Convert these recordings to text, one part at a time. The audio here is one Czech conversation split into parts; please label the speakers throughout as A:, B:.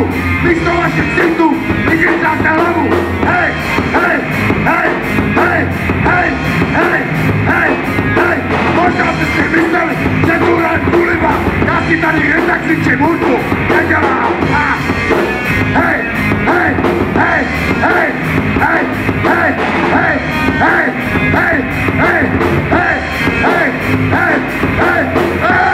A: hlavu, místo vašich citů, vydržáte hlavu. Hej, hej, hej, hej, hej, hej, hej, hej. Možná jste si mysleli, že tu hrajem kuliba, já si tady jen tak křičím hudbu, nedělám. Hej, hej, hej, hej, hej, hej, hej, hej, hej, hej, hej, hej, hej, hej, hej.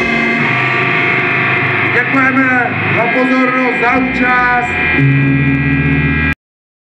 A: Děkujeme za pozornost, za účast.